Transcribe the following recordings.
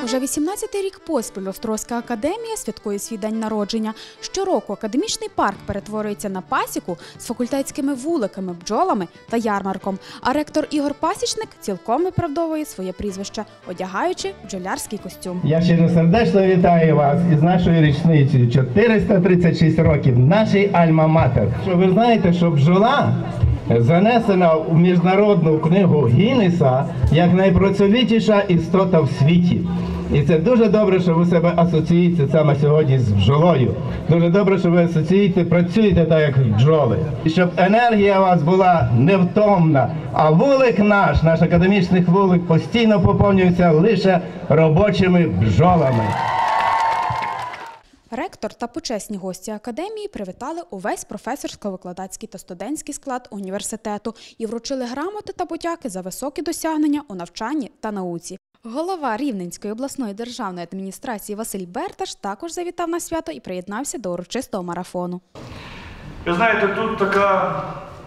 Вже 18-й рік поспіль Острозька академія святкує свій день народження. Щороку академічний парк перетворюється на пасіку з факультетськими вуликами, бджолами та ярмарком. А ректор Ігор Пасічник цілком виправдовує своє прізвище, одягаючи бджолярський костюм. Я щиросердечно вітаю вас із нашою річницею 436 років нашій Альма-Матер. Ви знаєте, що бджола занесена в міжнародну книгу Гіннеса як найпрацьовитіша істота в світі. І це дуже добре, що ви себе асоціюєте саме сьогодні з бджолою. Дуже добре, що ви асоціюєте, працюєте так, як бджоли. І щоб енергія у вас була невтомна, а вулик наш академічний вулик, постійно поповнюється лише робочими бджолами. Ректор та почесні гості академії привітали увесь професорсько-викладацький та студентський склад університету і вручили грамоти та подяки за високі досягнення у навчанні та науці. Голова Рівненської обласної державної адміністрації Василь Берташ також завітав на свято і приєднався до урочистого марафону. Ви знаєте, тут така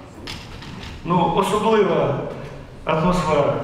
особлива атмосфера.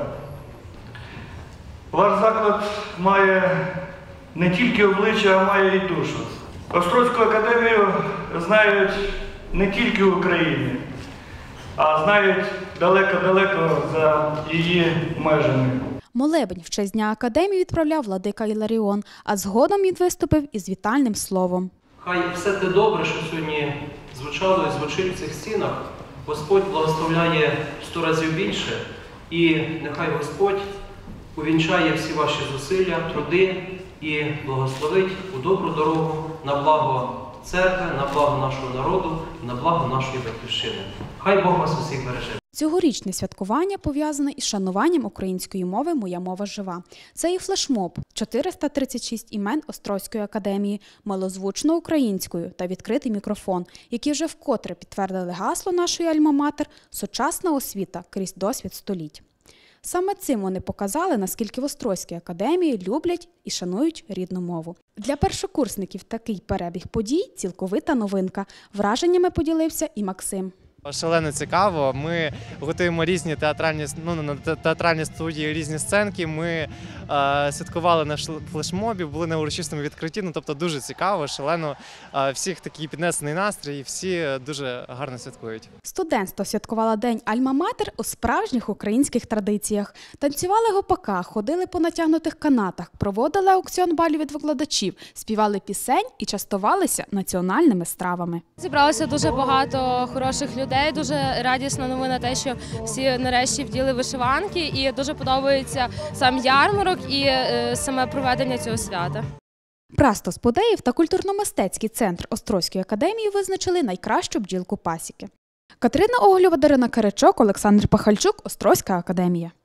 Ваш заклад має не тільки обличчя, а має і душу. Острозьку академію знають не тільки в Україні, а знають далеко-далеко за її межами. Молебень в честь Дня академії відправляв владика Іларіон, а згодом він виступив із вітальним словом. Хай все те добре, що сьогодні звучало і звучить в цих стінах, Господь благословляє 100 разів більше, і нехай Господь увінчає всі ваші зусилля, труди і благословить у добру дорогу на благо церкви, на благо нашого народу, на благо нашої батьківщини. Хай Бог вас усіх береже. Цьогорічне святкування пов'язане із шануванням української мови «Моя мова жива». Це і флешмоб – 436 імен Острозької академії, милозвучно українською та відкритий мікрофон, які вже вкотре підтвердили гасло нашої Альма-Матер «Сучасна освіта крізь досвід століть». Саме цим вони показали, наскільки в Острозькій академії люблять і шанують рідну мову. Для першокурсників такий перебіг подій – цілковита новинка. Враженнями поділився і Максим. Шалено цікаво. Ми готуємо різні театральні студії, різні сценки. Ми святкували на флешмобі, були на урочистому відкритті. Тобто дуже цікаво, шалено. Всіх такий піднесений настрій, всі дуже гарно святкують. Студентство святкувало День Альма-Матер у справжніх українських традиціях. Танцювали гопака, ходили по натягнутих канатах, проводили аукціон балів від викладачів, співали пісень і частувалися національними стравами. Зібралося дуже багато хороших людей. Дуже радісна новина те, що всі нарешті вділи вишиванки, і дуже подобається сам ярмарок і саме проведення цього свята. Прастос Подеїв та культурно-мистецький центр Острозької академії визначили найкращу бджілку пасіки. Катерина Оглєва, Дарина Киричок, Олександр Пахальчук, Острозька академія.